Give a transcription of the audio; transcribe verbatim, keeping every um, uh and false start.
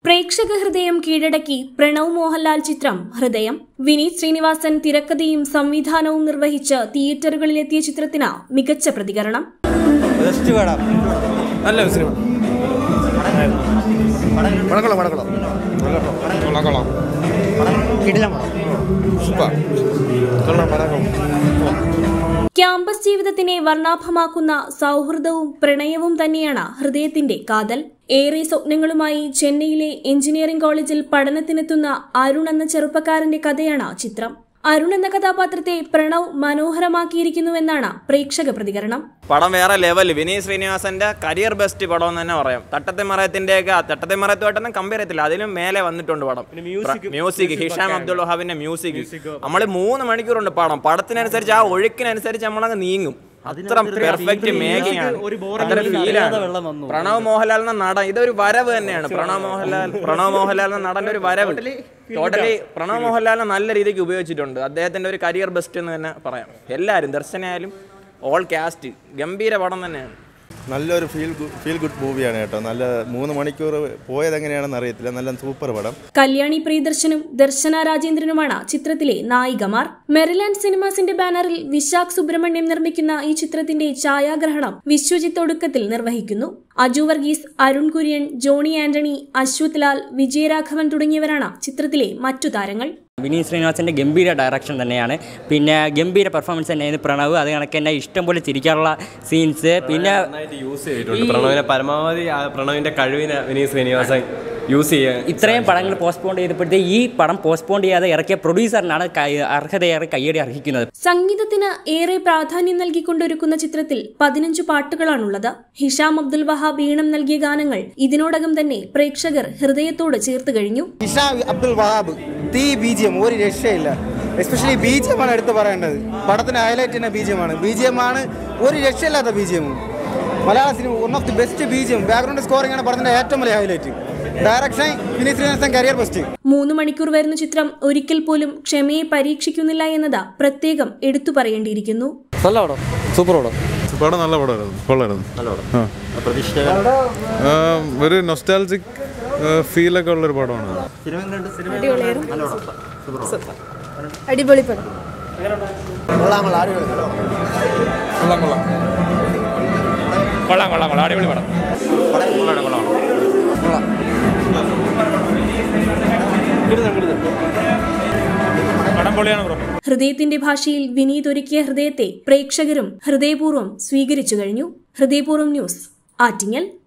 പ്രേക്ഷക ഹൃദയം കീഴടക്കി പ്രണവ് മോഹൻലാൽ ചിത്രം ഹൃദയം. വിനീത് ശ്രീനിവാസൻ തിരക്കഥയും സംവിധാനവും നിർവഹിച്ച് തിയേറ്ററുകളിലെത്തിയ ചിത്രത്തിന് മികച്ച പ്രതികരണം. ക്യാമ്പസ് ജീവിതത്തിനെ വർണ്ണാഭമാക്കുന്ന സൗഹൃദവും പ്രണയവും തന്നെയാണ് ഹൃദയത്തിന്റെ കാതൽ. ഏറെ സ്വപ്നങ്ങളുമായി ചെന്നൈയിലെ എഞ്ചിനീയറിംഗ് കോളേജിൽ പഠനത്തിനെത്തുന്ന അരുൺ എന്ന ചെറുപ്പക്കാരന്റെ കഥയാണ് ചിത്രം. അരുൺ എന്ന കഥാപാത്രത്തെ പ്രണവ് മനോഹരമാക്കിയിരിക്കുന്നുവെന്നാണ് പ്രേക്ഷക പ്രതികരണം. പടം വേറെ ലെവൽ. വിനീത് ശ്രീനിവാസന്റെ കരിയർ ബെസ്റ്റ് പടം എന്ന് തന്നെ പറയാം. തട്ടത്തിമറയത്തിന്റെയൊക്കെ തട്ടത്തിമറയത്തുമായിട്ടൊന്നും കമ്പയർ ചെയ്യത്തില്ല, അതിലും മേലെ വന്നിട്ടുണ്ട് പടം. മ്യൂസിക് ഹിഷാം അബ്ദുൾ വഹാബിന്റെ മ്യൂസിക്. നമ്മൾ മൂന്ന് മണിക്കൂറുണ്ട് പടം. പടത്തിനനുസരിച്ച് ആ ഒഴുക്കിനനുസരിച്ച് നമ്മളങ്ങ് നീങ്ങും. അത്ര പെർഫെക്റ്റ് മേക്കിംഗ് ആണ്, അത്ര ഫീലാണ്. പ്രണവ് മോഹൻലാൽ എന്ന നടൻ ഇതൊരു വരവ് തന്നെയാണ്. പ്രണവ് മോഹൻലാൽ പ്രണവ് മോഹൻലാൽ എന്ന നടന്റെ ഒരു വരവ് ടോട്ടലി പ്രണവ് മോഹൻലാലിനെ നല്ല രീതിക്ക് ഉപയോഗിച്ചിട്ടുണ്ട്. അദ്ദേഹത്തിന്റെ ഒരു കരിയർ ബെസ്റ്റ് എന്ന് തന്നെ പറയാം. എല്ലാവരും ദർശനായാലും ഓൾ കാസ്റ്റ് ഗംഭീര പടം തന്നെയാണ്. നല്ലൊരു ഫീൽ ഫീൽ ഗുഡ് മൂവിയാണ് കേട്ടോ. നല്ല മൂന്ന് മണിക്കൂർ പോയത് എങ്ങനെയാണെന്ന് അറിയത്തില്ല. നല്ല സൂപ്പർ പടം. കല്യാണി പ്രിയദർശനും ദർശന രാജേന്ദ്രനുമാണ് ചിത്രത്തിലെ നായികമാർ. മെറിലാൻഡ് സിനിമാസിന്റെ ബാനറിൽ വിശാഖ് സുബ്രഹ്മണ്യം നിർമ്മിക്കുന്ന ഈ ചിത്രത്തിന്റെ ഛായാഗ്രഹണം വിശ്വജിത്ത് ഒടുക്കത്തിൽ നിർവഹിക്കുന്നു. അജു വർഗീസ്, അരുൺ കുര്യൻ, ജോണി ആന്റണി, അശ്വത് ലാൽ, വിജയരാഘവൻ തുടങ്ങിയവരാണ് ചിത്രത്തിലെ മറ്റു താരങ്ങൾ. വിനീത് ശ്രീനിവാസൻ്റെ ഗംഭീര ഡയറക്ഷൻ തന്നെയാണ്. പിന്നെ ഗംഭീര പെർഫോമൻസ് തന്നെയാണ് പ്രണവ്. അത് കണക്ക് തന്നെ ഇഷ്ടംപോലെ ചിരിക്കാനുള്ള സീൻസ്. പിന്നെ യൂസ് ചെയ്തിട്ടുണ്ട് പ്രണവിനെ പരമാവധി. പ്രണവിന്റെ കഴിവിനെ വിനീത് ശ്രീനിവാസൻ യൂസ് ചെയ്യാൻ. ഇത്രയും പടങ്ങൾ പോസ്റ്റ്പോൺ ചെയ്തപ്പോഴത്തെ ഈ പടം പോസ്റ്റ്പോൺ ചെയ്യാതെ ഇറക്കിയ പ്രൊഡ്യൂസറിനാണ് അർഹതയേറെ കയ്യടി അർഹിക്കുന്നത്. സംഗീതത്തിന് ഏറെ പ്രാധാന്യം നൽകിക്കൊണ്ടൊരുക്കുന്ന ചിത്രത്തിൽ പതിനഞ്ച് പാട്ടുകളാണുള്ളത്. ഹിഷാം അബ്ദുൾ വഹാബ് ഈണം നൽകിയ ഗാനങ്ങൾ ഇതിനോടകം തന്നെ പ്രേക്ഷകർ ഹൃദയത്തോട് ചേർത്ത് കഴിഞ്ഞു. ഹിഷാം അബ്ദുൾ വഹാബ് തീ ബീജിയം ഒരു രക്ഷയില്ല. എസ്പെഷ്യലി ബീജിയമാണ് എടുത്ത് പറയേണ്ടത്. പടത്തിന് ഹൈലൈറ്റ് തന്നെ ബീജിയമാണ്. ബീജിയമാണ് ഒരു രക്ഷയില്ലാത്ത ബീജിയമും. മലയാള cinema one of the best BGM. Background scoring ആണ് പടത്തിന്റെ ഏറ്റവും വലിയ highlight. Direction Vineeth Sreenivasan career best. മൂന്ന് മണിക്കൂർ വരുന്ന ചിത്രം ഒരിക്കൽ പോലും ക്ഷമയെ പരീക്ഷിക്കുന്നില്ല എന്നത് പ്രത്യേകം എടുത്തു പറയേണ്ടിയിരിക്കുന്നു. പടം നല്ല പടമായിരുന്നു. ഒരു നൊസ്റ്റാൾജിക് ഫീലൊക്കെ ഉള്ളൊരു പടമാണ്. അടിപൊളി പടം. കൊള്ളാം കൊള്ളാം കൊള്ളാം അടിപൊളി പടം. ഹൃദയത്തിന്റെ ഭാഷയിൽ വിനീത് ഒരുക്കിയ ഹൃദയത്തെ പ്രേക്ഷകരും ഹൃദയപൂർവ്വം സ്വീകരിച്ചു കഴിഞ്ഞു. ഹൃദയപൂർവ്വം ന്യൂസ്, ആറ്റിങ്ങൽ.